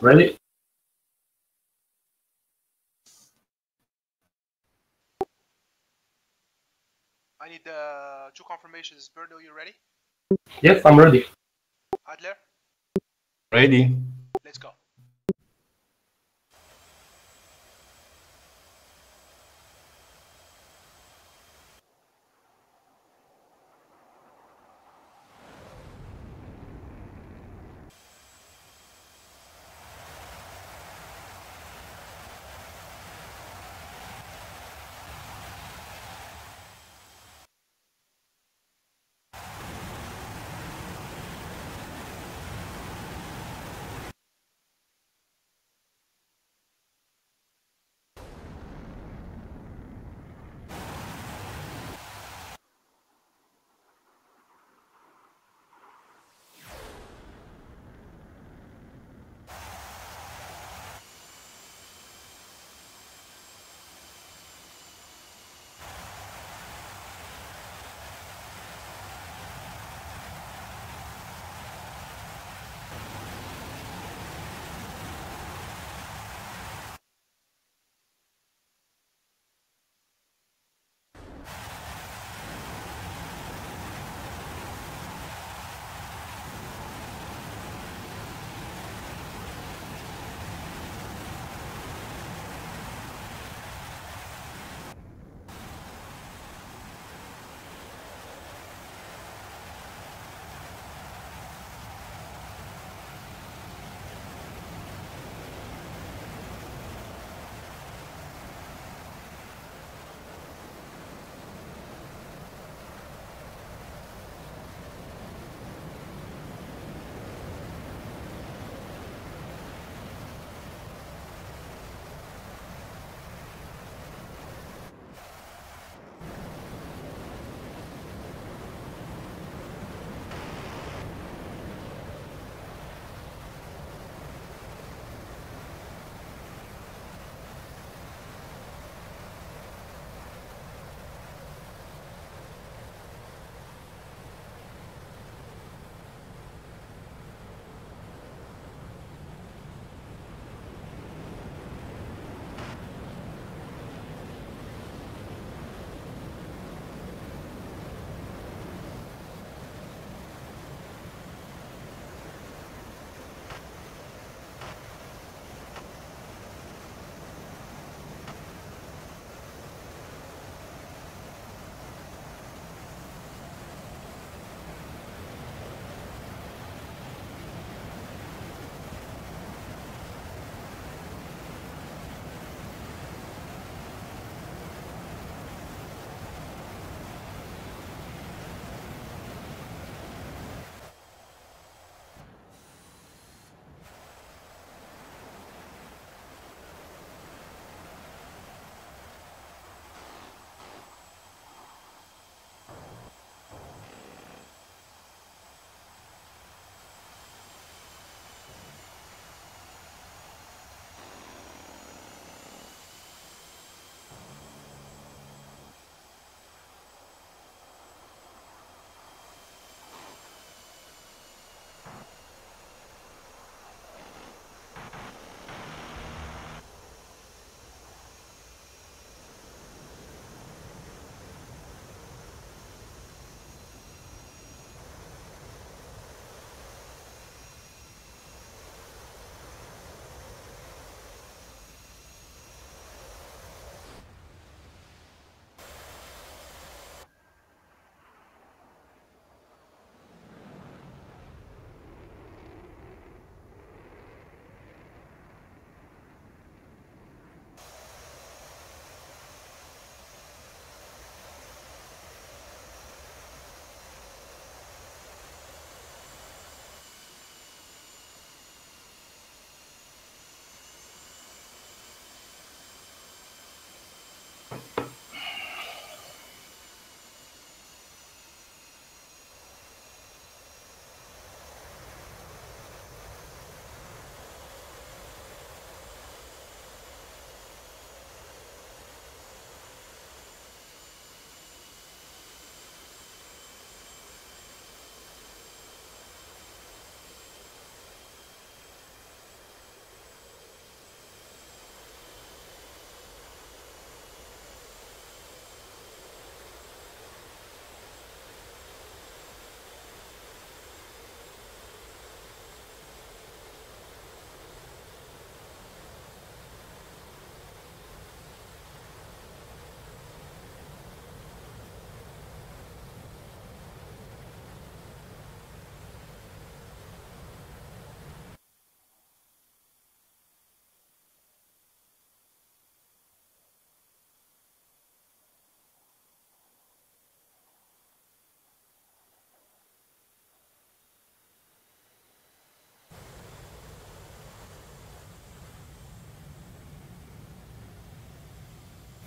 Ready? I need two confirmations. Birdo, you ready? Yes, I'm ready. Adler, Ready. let's go.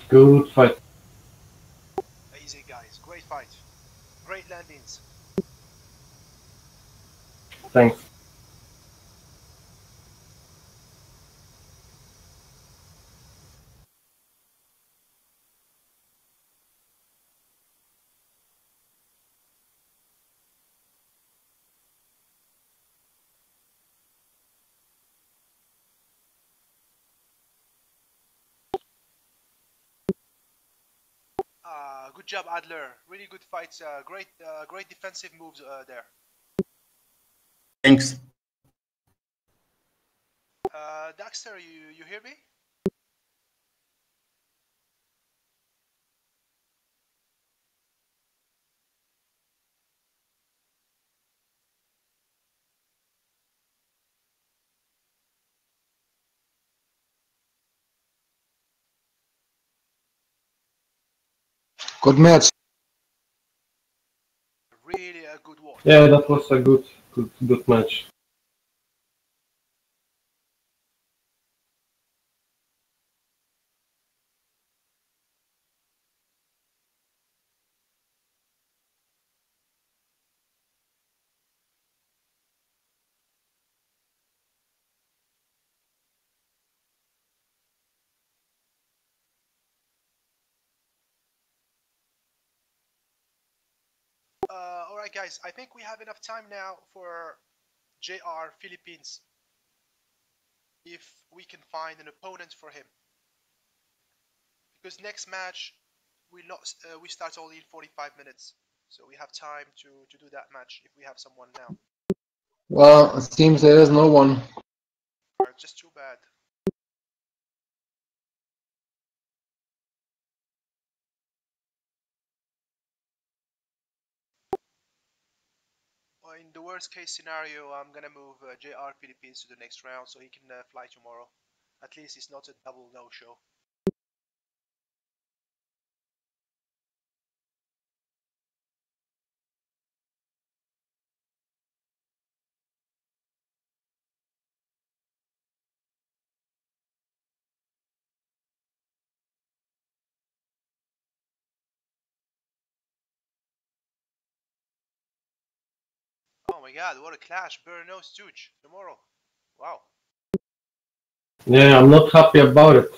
Good fight. Easy, guys. Great fight. Great landings. Thanks. Good job, Adler. Really good fights. Great defensive moves there. Thanks. Daxter, you hear me? Good match. Really a good watch. Yeah, that was a good match. Alright, guys. I think we have enough time now for JR Philippines. If we can find an opponent for him. Because next match we start only in 45 minutes. So we have time to do that match if we have someone now. Well, it seems there is no one. Just too bad. Well, in the worst case scenario, I'm gonna move JR Philippines to the next round so he can fly tomorrow. At least it's not a double no-show. Oh my god, what a clash. Brno Stooge tomorrow. Wow. Yeah, I'm not happy about it.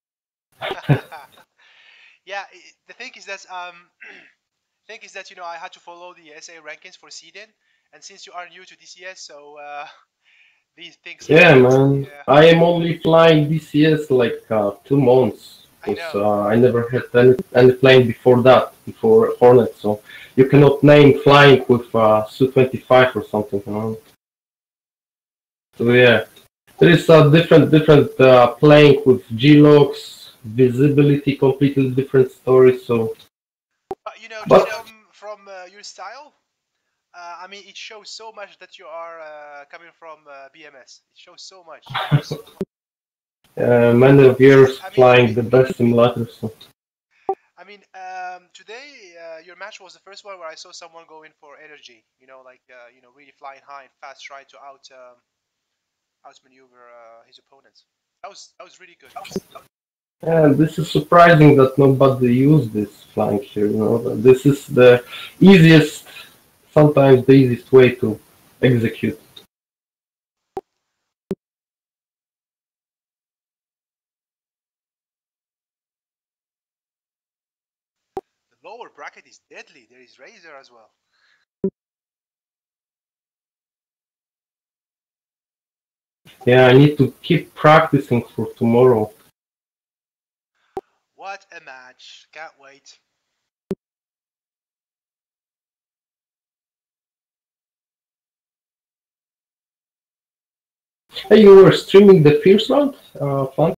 Yeah, the thing is that you know I had to follow the SA rankings for Seedin, and since you are new to DCS, so these things. Yeah, man. Yeah, I am only flying DCS like 2 months. I Because know. I never had any plane before that, before Hornet. So you cannot name flying with Su-25 or something, you know. So yeah, there is a different playing with G-Logs, visibility, completely different story. So, But you know, just but from your style, I mean, it shows so much that you are coming from BMS. It shows so much. many of years I mean, flying the best simulators. So. Today your match was the first one where I saw someone go in for energy. You know, like you know, really flying high and fast, trying to outmaneuver his opponents. That was really good. And this is surprising that nobody used this flying here. You know, this is the easiest, sometimes the easiest way to execute. The lower bracket is deadly. There is Razor as well. Yeah, I need to keep practicing for tomorrow. What a match! Can't wait. Hey, you were streaming the first round, Fun?